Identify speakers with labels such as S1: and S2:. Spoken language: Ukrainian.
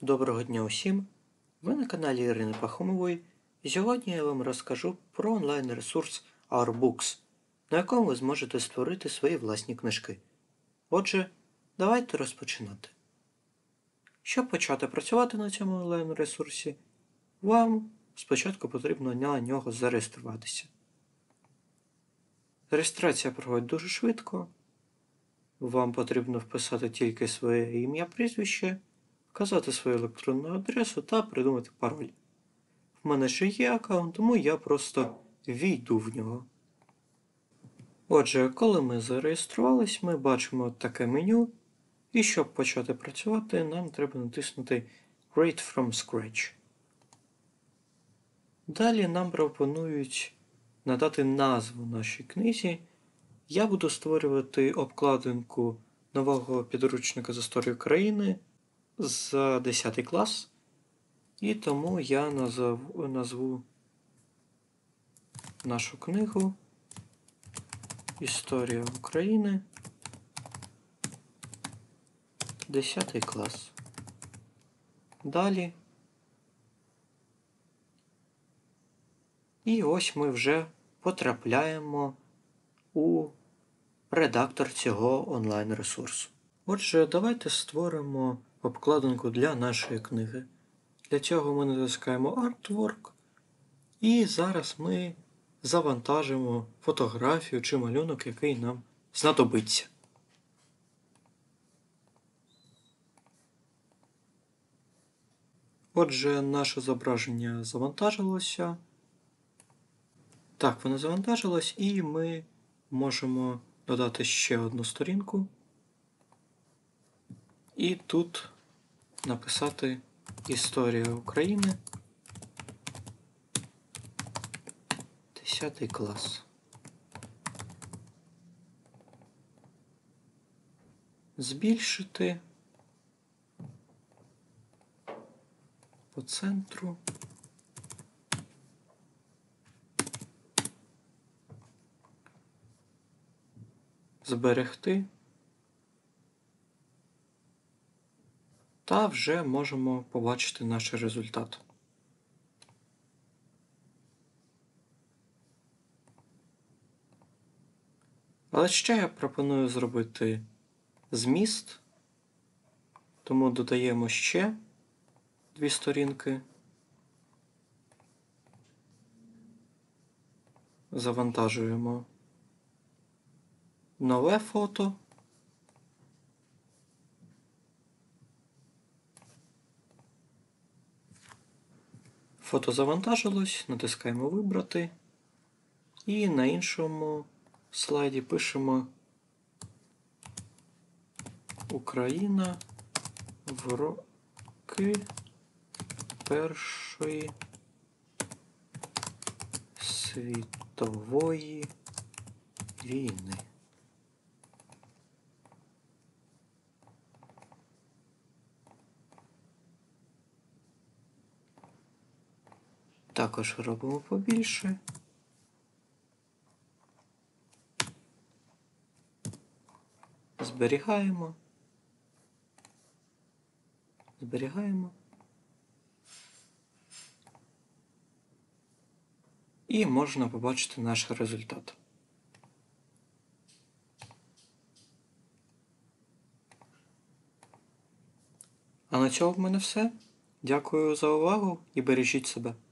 S1: Доброго дня усім! Ви на каналі Ірини Пахомової, і сьогодні я вам розкажу про онлайн-ресурс OurBooks, на якому ви зможете створити свої власні книжки. Отже, давайте розпочинати. Щоб почати працювати на цьому онлайн-ресурсі, вам спочатку потрібно на нього зареєструватися. Реєстрація проходить дуже швидко. Вам потрібно вписати тільки своє ім'я, прізвище, вказати свою електронну адресу та придумати пароль. В мене ще є аккаунт, тому я просто війду в нього. Отже, коли ми зареєструвались, ми бачимо таке меню. І щоб почати працювати, нам треба натиснути Create from Scratch. Далі нам пропонують надати назву нашій книзі. Я буду створювати обкладинку нового підручника з історії України за 10 клас. І тому я назву нашу книгу Історія України 10 клас. Далі. І ось ми вже потрапляємо у редактор цього онлайн-ресурсу. Отже, давайте створимо обкладинку для нашої книги. Для цього ми натискаємо Artwork, і зараз ми завантажимо фотографію чи малюнок, який нам знадобиться. Отже, наше зображення завантажилося. Так, воно завантажилось, і ми можемо додати ще одну сторінку. І тут написати Історія України 10 клас. Збільшити по центру. Зберегти. Та вже можемо побачити наш результат. Але ще я пропоную зробити зміст, тому додаємо ще 2 сторінки. Завантажуємо нове фото. Фото завантажилось, натискаємо «Вибрати» і на іншому слайді пишемо «Україна в роки Першої світової війни». Також робимо побільше. Зберігаємо. Зберігаємо. І можна побачити наш результат. А на цьому в мене все. Дякую за увагу і бережіть себе.